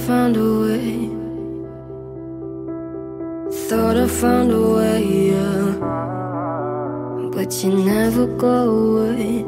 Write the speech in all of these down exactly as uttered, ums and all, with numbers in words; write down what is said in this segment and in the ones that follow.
found a way. Thought I found a way, yeah. But you never go away.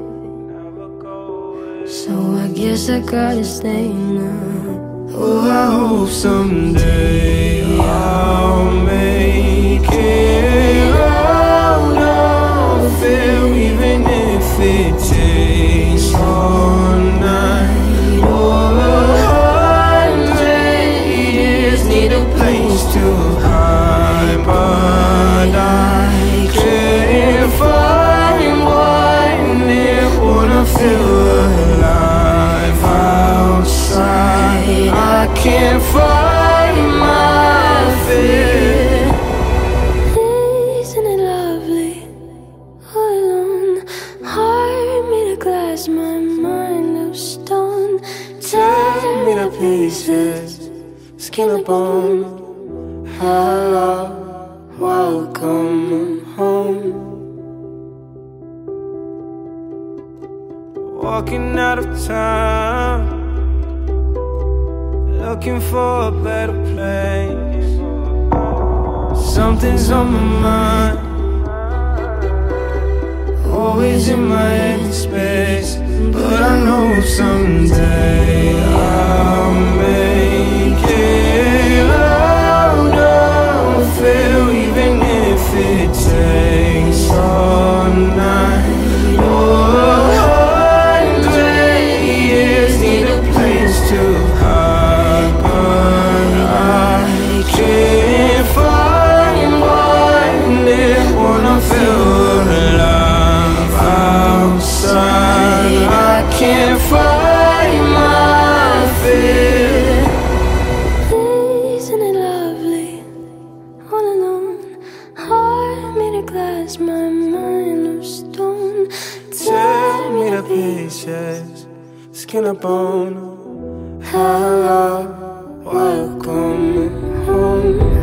So I guess I gotta stay now. Oh, I hope someday I'll make it out of it, even if it takes all night or a hundred years. Need a place to hide, but I can't find one. It wanna feel alive outside. I can't find my fear. Isn't it lovely? All alone, heart made of glass, my mind of stone. Tear me to pieces, skin and bone. Hello, welcome home. Walking out of town, looking for a better place. Something's on my mind, always in my head space. But I know someday I'll make it out of it, even if it takes all night or a hundred years. Need a place to hide, but I can't find one. It wanna feel alive outside. I can't find my fear. Isn't it lovely? All alone, heart made of glass, my mind of stone. Tear me to pieces, skin and bone. Hello, welcome home.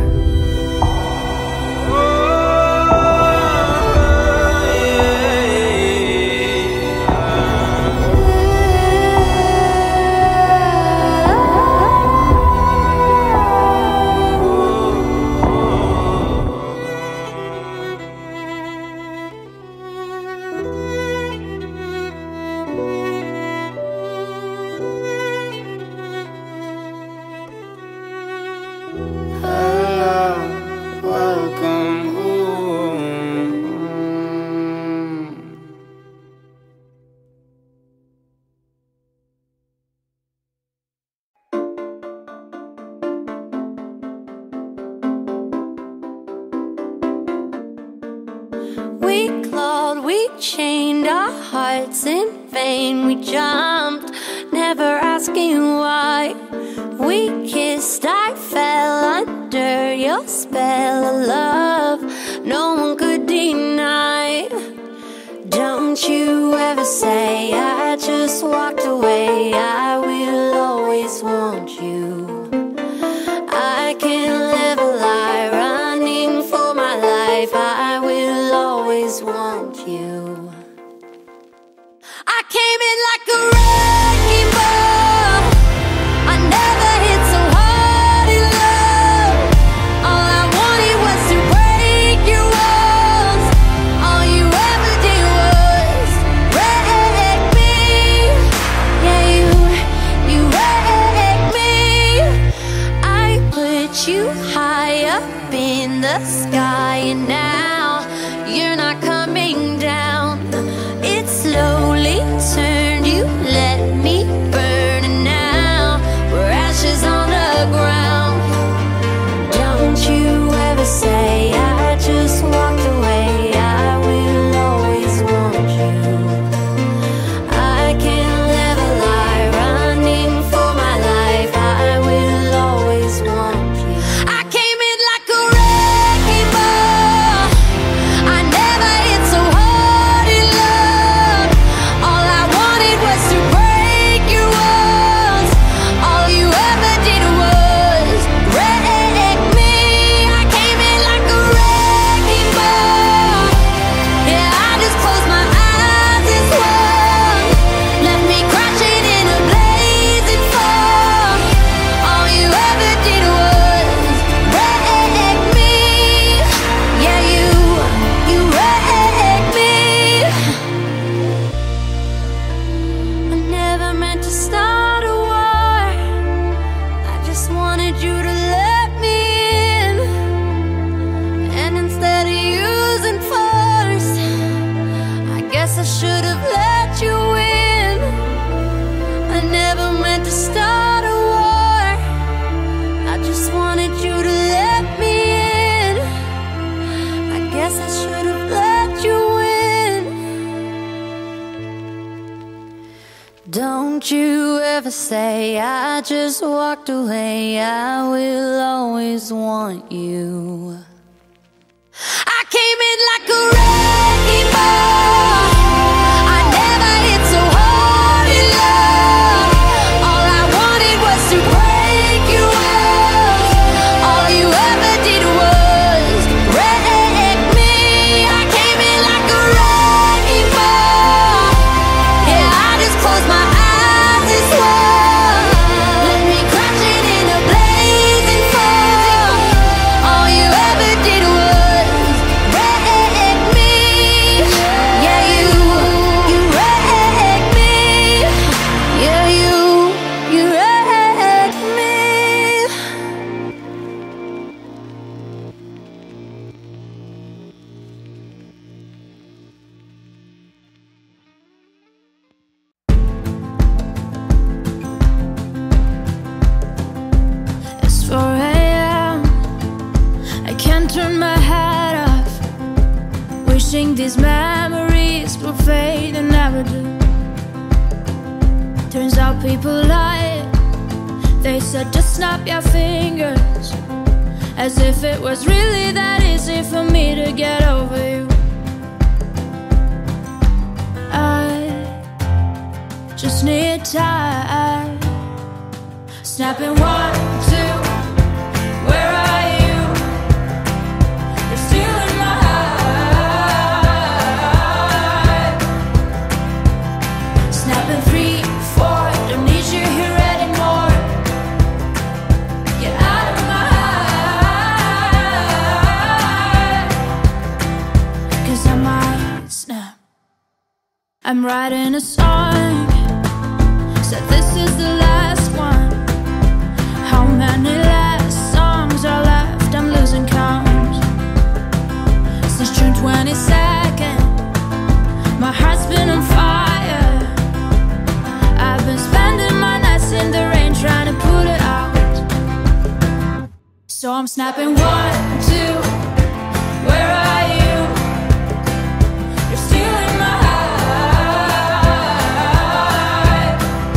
We clawed, we chained our hearts in vain. We jumped, never asking why. We kissed, I fell under your spell of love no one could deny. Don't you ever say I just walked away. I will always want you. I can't live a lie running for my life. I will always want you. I came in like a wrecking ball. I never hit so hard in love. All I wanted was to break your walls. All you ever did was wreck me. Yeah, you, should have let you in. I never meant to start a war. I just wanted you to let me in. I guess I should have let you in. Don't you ever say I just walked away. I will always want you. I came in like a wrecking ball. I never hit so hard in love. All I wanted was to break you off. All you ever did was wreck me. I came in like a wrecking ball. Yeah, I just closed my eyes and swore. Let me crashing in a blazing fall. All you ever did was wreck me. Yeah, you, you wrecked me. Yeah, you, you wrecked me. It's four a m I can't turn my head off, wishing these memories will fade and never do. Turns out people lie. They said just snap your fingers, as if it was really that easy for me to get over you. I just need time. Snapping one, two, where are you? You're still in my heart. Snapping three, four, don't need you here anymore. Get out of my heart. 'Cause I might snap. I'm writing a song, said this is the last one. How many last songs are left? I'm losing count. Since June twenty-second, my heart's been on fire. I've been spending my nights in the rain trying to put it out. So I'm snapping one, two, where are you? You're still in my heart.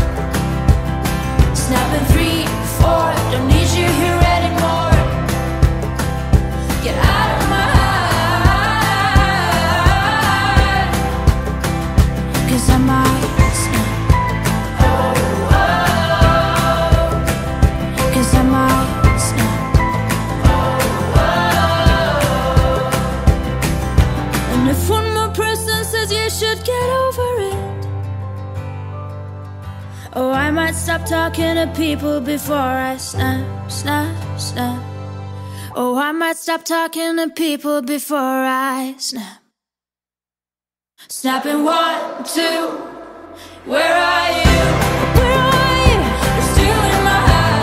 Snapping three, four, don't need you here anymore. Get out of my heart. 'Cause I might snap. Oh, oh. 'Cause I might snap. Oh, oh. And if one more person says you should get over it, oh, I might stop talking to people before I snap, snap, snap. Oh, I might stop talking to people before I snap. Snapping one, two, where are you? Where are you? You're still in my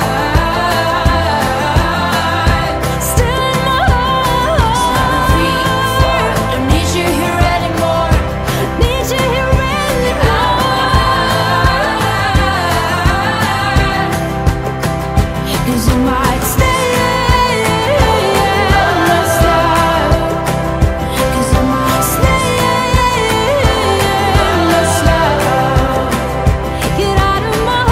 heart. Still in my heart. Snapping three, four, don't need you here anymore. Need you here anymore. 'Cause you might stay. Cause I might stay. Get out of my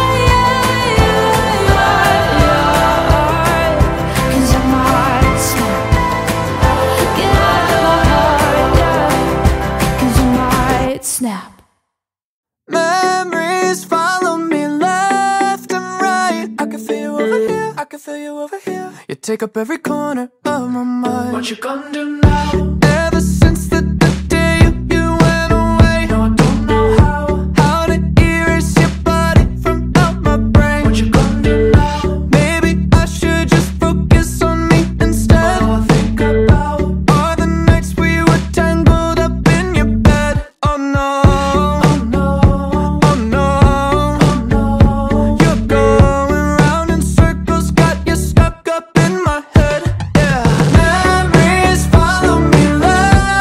heart. 'Cause I might snap. Get out of my heart, yeah. 'Cause I might snap. Memories follow me left and right. I can feel you over here, I can feel you over here. You take up every corner of my mind. What you gonna do now? Ever since the, the day you, you went away, no, I don't know how. How to erase your body from out my brain. What you gonna do now? Maybe I should just focus on me instead. All I think about are the nights we were tangled up in your bed. Oh no. Oh no. Oh no. Oh no. You're going round in circles, got you stuck up in my head. Yeah. Memories follow me left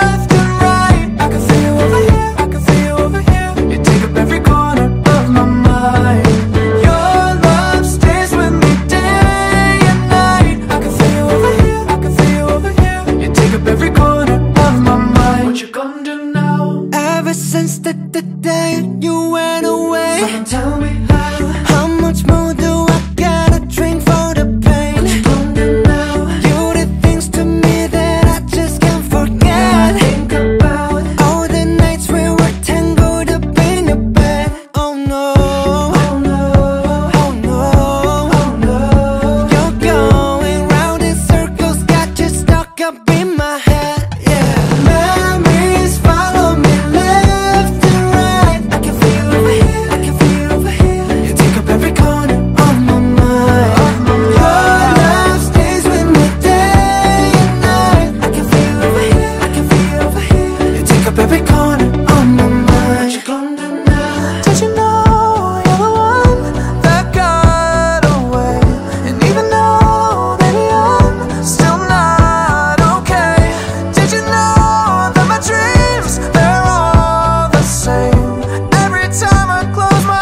since the, the day you went away. So tell me how. How much more do I gotta drink for the pain? What you gonna do now? You did things to me that I just can't forget. I think about all the nights we were tangled up in the bed. Oh no, oh no, oh no, oh no. you're going round in circles, got you stuck up in my head. Yeah, memories follow me left and right. I can feel you over here, I can feel you over here. You take up every corner of my mind. Your love stays with me day and night. I can feel you over here, I can feel you over here. You take up every corner of my mind. What you gonna do now? Did you know you're the one that got away? And even though, baby, I'm still not okay. Did you know that my dreams, they're all the same? Every time I close my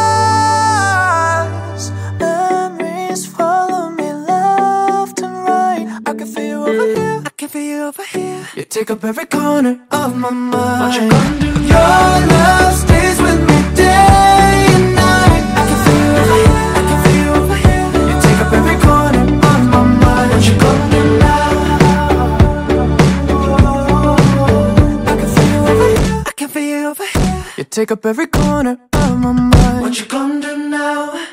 eyes, memories follow me left and right. I can feel you over here, I can feel you over here. You take up every corner of my mind. What you gonna do? Your love stays with me day and night. I can feel you over here, I can feel you over here. You take up every corner of my mind. What you gonna do now? I can feel you over here, I can feel you over here. You take up every corner of my mind. What you gonna do now?